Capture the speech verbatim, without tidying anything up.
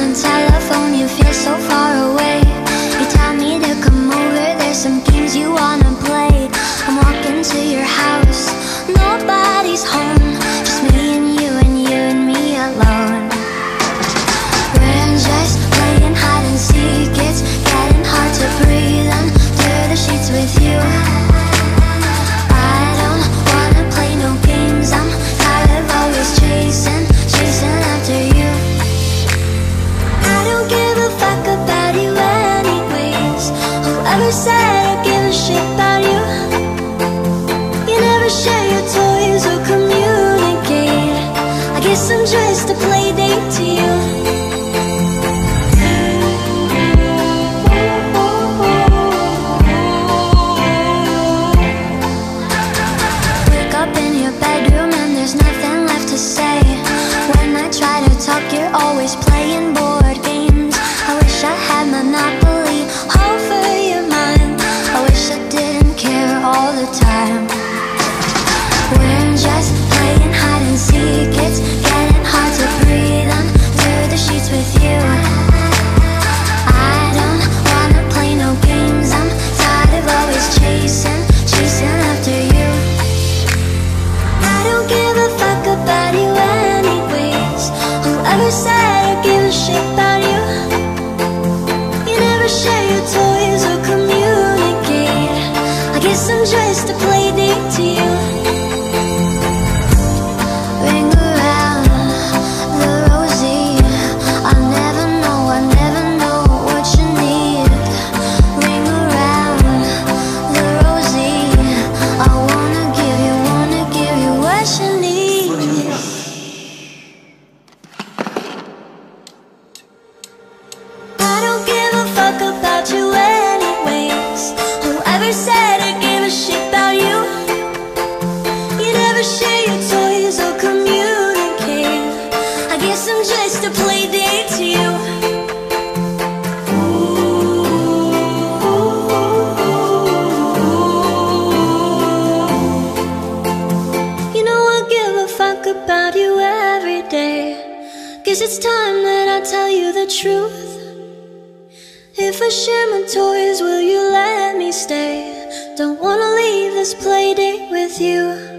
the telephone, you feel so far away. You tell me to come over, there's some games you wanna play. I'm walking to your house, nobody's home, just me and you and you and me alone. We're just playing hide and seek, it's getting hard to breathe under the sheets with you. I don't wanna play no games, I'm tired of always chasing, chasing after you. I don't give a fuck about you anyways. Whoever said I give a shit about you? You never share your toys or communicate. I guess I'm just a play date to you. Wake up in your bedroom and there's nothing left to say. When I try to talk, you're always playing board games. I wish I had Monopoly over your mind. I wish I didn't care all the time. We're just playing hide and seek, it's getting hard to breathe under the sheets with you. I don't wanna play no games, I'm tired of always chasing, chasing after you. I don't give a fuck about you anyways. Whoever said I give a shit about you? You never share your toys or communicate. I guess I'm just a play date to you. Ring around the rosy, I never know, I never know what you need. Ring around the rosy, I wanna give you, wanna give you what you need. I don't give a fuck about you anyways. Whoever said I give a shit about you? You never share your toys or communicate. I guess I'm just a play date to you. You know I give a fuck about you every day. Guess it's time that I tell you the truth. If I share my toys, will you let me stay? Don't wanna leave this play date with you.